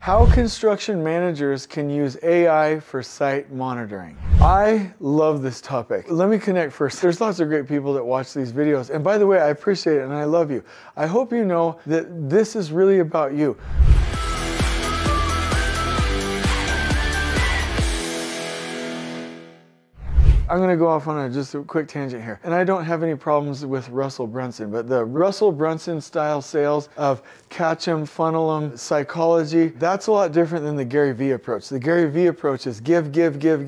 How construction managers can use AI for site monitoring. I love this topic. Let me connect first. There's lots of great people that watch these videos. And by the way, I appreciate it and I love you. I hope you know that this is really about you. I'm going to go off on just a quick tangent here. And I don't have any problems with Russell Brunson, but the Russell Brunson style sales of catch 'em, funnel 'em, psychology, that's a lot different than the Gary Vee approach. The Gary Vee approach is give to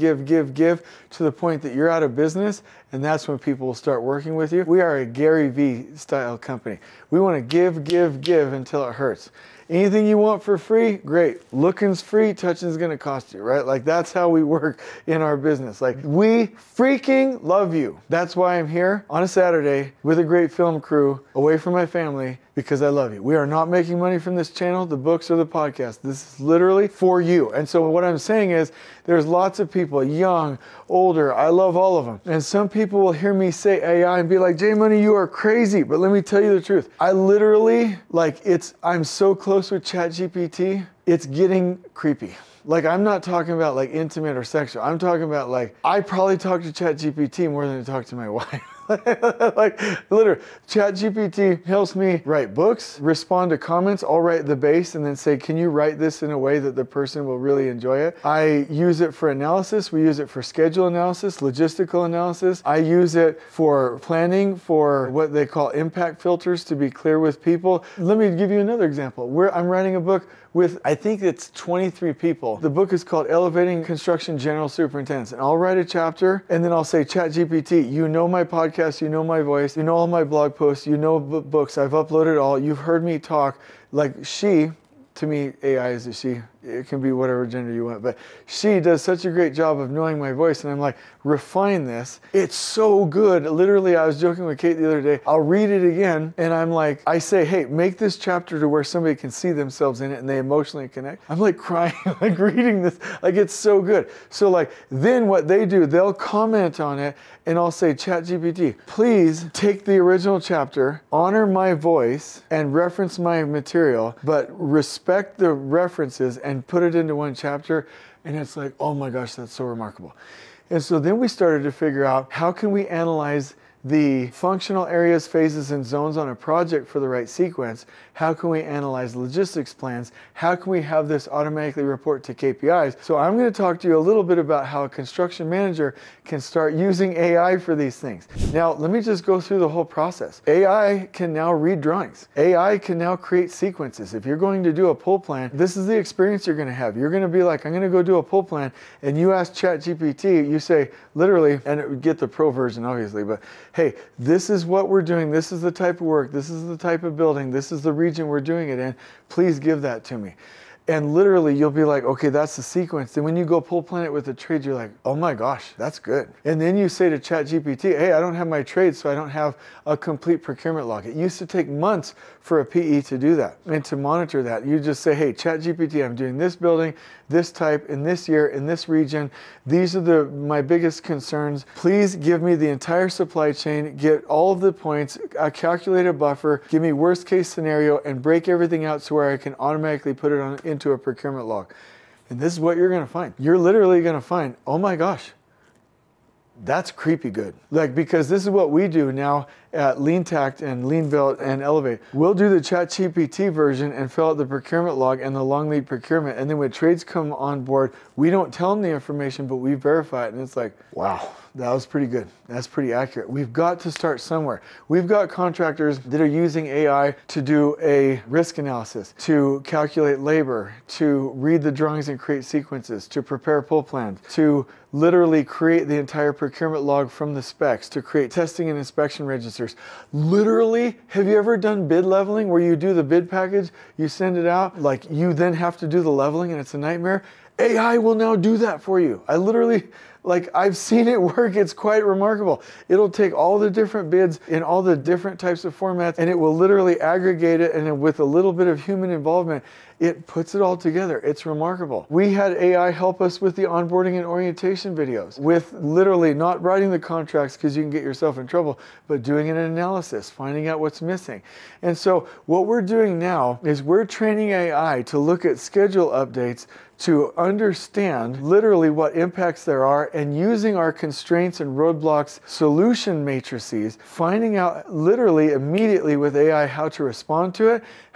the point that you're out of business, and that's when people will start working with you. We are a Gary Vee style company. We want to give until it hurts. Anything you want for free, great. Looking's free, touching's gonna cost you, right? Like that's how we work in our business. Like we freaking love you. That's why I'm here on a Saturday with a great film crew away from my family, because I love you. We are not making money from this channel, the books or the podcast. This is literally for you. And so what I'm saying is there's lots of people, young, older, I love all of them. And some people will hear me say AI and be like, J Money, you are crazy. But let me tell you the truth. I literally, I'm so close with ChatGPT, it's getting creepy. Like, I'm not talking about like intimate or sexual. I'm talking about like, I probably talk to ChatGPT more than I talk to my wife. Like literally, ChatGPT helps me write books, respond to comments. I'll write the base and then say, can you write this in a way that the person will really enjoy it? I use it for analysis. We use it for schedule analysis, logistical analysis. I use it for planning, for what they call impact filters, to be clear with people. Let me give you another example. I'm writing a book with, I think it's 23 people. The book is called Elevating Construction General Superintendents. And I'll write a chapter and then I'll say, ChatGPT, you know my podcast, you know my voice, you know all my blog posts, you know books, I've uploaded all, you've heard me talk. Like she, to me, AI is a she. It can be whatever gender you want, but she does such a great job of knowing my voice. And I'm like, refine this. It's so good. Literally, I was joking with Kate the other day. I'll read it again. And I'm like, I say, hey, make this chapter to where somebody can see themselves in it and they emotionally connect. I'm like crying, like reading this, like it's so good. So like, then what they do, they'll comment on it and I'll say, ChatGPT, please take the original chapter, honor my voice and reference my material, but respect the references and put it into one chapter. And it's like, oh my gosh, that's so remarkable. And so then we started to figure out, how can we analyze the functional areas, phases, and zones on a project for the right sequence? How can we analyze logistics plans? How can we have this automatically report to KPIs? So I'm going to talk to you a little bit about how a construction manager can start using AI for these things. Now, let me just go through the whole process. AI can now read drawings. AI can now create sequences. If you're going to do a pull plan, this is the experience you're going to have. You're going to be like, I'm going to go do a pull plan, and you ask ChatGPT, you say, literally, and get the pro version, obviously, but hey, this is what we're doing. This is the type of work. This is the type of building. This is the region we're doing it in. Please give that to me. And literally you'll be like, okay, that's the sequence. Then when you go pull plan it with the trade, you're like, oh my gosh, that's good. And then you say to ChatGPT, hey, I don't have my trade, so I don't have a complete procurement log. It used to take months for a PE to do that and to monitor that. You just say, hey, ChatGPT, I'm doing this building, this type, in this year, in this region. These are my biggest concerns. Please give me the entire supply chain, get all of the points, calculate a buffer, give me worst case scenario, and break everything out so where I can automatically put it on into a procurement log. And this is what you're going to find. You're literally going to find, oh my gosh, that's creepy good. Like, because this is what we do now at Lean Tact and Lean Belt and Elevate. We'll do the ChatGPT version and fill out the procurement log and the long lead procurement. And then when trades come on board, we don't tell them the information, but we verify it. And it's like, wow, that was pretty good. That's pretty accurate. We've got to start somewhere. We've got contractors that are using AI to do a risk analysis, to calculate labor, to read the drawings and create sequences, to prepare pull plans, to literally create the entire procurement log from the specs, to create testing and inspection registers. Literally, have you ever done bid leveling where you do the bid package, you send it out, like you then have to do the leveling and it's a nightmare? AI will now do that for you. I literally, Like, I've seen it work. It's quite remarkable. It'll take all the different bids in all the different types of formats, and it will literally aggregate it, and then with a little bit of human involvement, it puts it all together. It's remarkable. We had AI help us with the onboarding and orientation videos, with literally not writing the contracts because you can get yourself in trouble, but doing an analysis, finding out what's missing. And so what we're doing now is we're training AI to look at schedule updates to understand literally what impacts there are, and using our constraints and roadblocks solution matrices, finding out literally immediately with AI how to respond to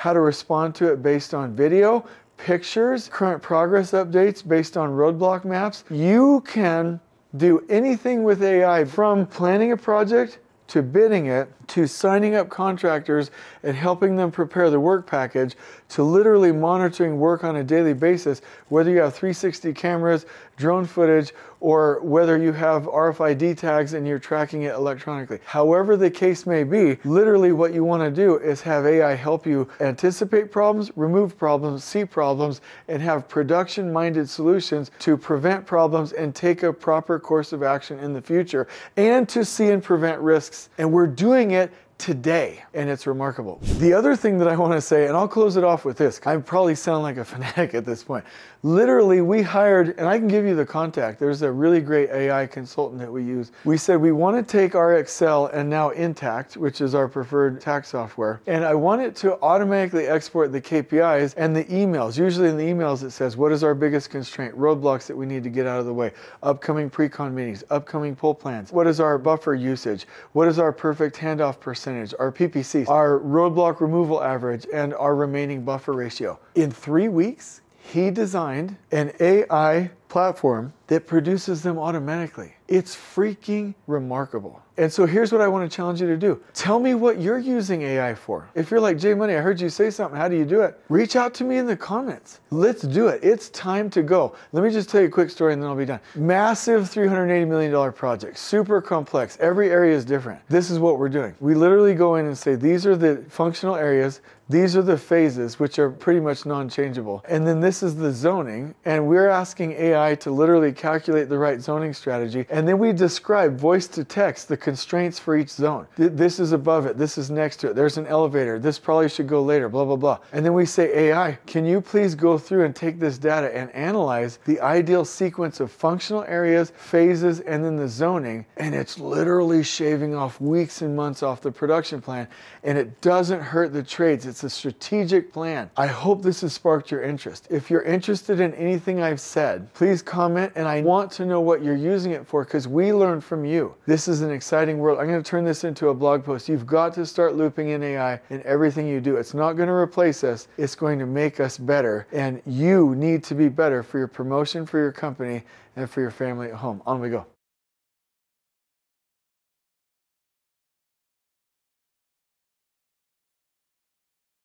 it based on video, pictures, current progress updates based on roadblock maps. You can do anything with AI, from planning a project to bidding it, to signing up contractors and helping them prepare the work package, to literally monitoring work on a daily basis, whether you have 360 cameras, drone footage, or whether you have RFID tags and you're tracking it electronically. However the case may be, literally what you want to do is have AI help you anticipate problems, remove problems, see problems, and have production-minded solutions to prevent problems and take a proper course of action in the future, and to see and prevent risks. And we're doing it today, and it's remarkable. The other thing that I want to say, and I'll close it off with this, I probably sound like a fanatic at this point. Literally, we hired, and I can give you the contact, there's a really great AI consultant that we use. We said we want to take our Excel and now Intact, which is our preferred tax software, and I want it to automatically export the KPIs and the emails. Usually in the emails it says, what is our biggest constraint, roadblocks that we need to get out of the way, upcoming pre-con meetings, upcoming pull plans, what is our buffer usage, what is our perfect handoff percentage, our PPC, our roadblock removal average, and our remaining buffer ratio. In 3 weeks, he designed an AI platform that produces them automatically. It's freaking remarkable. And so here's what I want to challenge you to do. Tell me what you're using AI for. If you're like, Jay Money, I heard you say something, how do you do it? Reach out to me in the comments. Let's do it. It's time to go. Let me just tell you a quick story and then I'll be done. Massive $380 million project, super complex. Every area is different. This is what we're doing. We literally go in and say, these are the functional areas, these are the phases, which are pretty much non-changeable. And then this is the zoning, and we're asking AI to literally calculate the right zoning strategy. And then we describe voice to text the constraints for each zone. This is above it, this is next to it, there's an elevator, this probably should go later, blah, blah, blah. And then we say, AI, can you please go through and take this data and analyze the ideal sequence of functional areas, phases, and then the zoning. And it's literally shaving off weeks and months off the production plan. And it doesn't hurt the trades. It's a strategic plan. I hope this has sparked your interest. If you're interested in anything I've said, please comment, and I want to know what you're using it for, because we learn from you. This is an exciting world. I'm going to turn this into a blog post. You've got to start looping in AI in everything you do. It's not going to replace us. It's going to make us better, and you need to be better for your promotion, for your company, and for your family at home. On we go.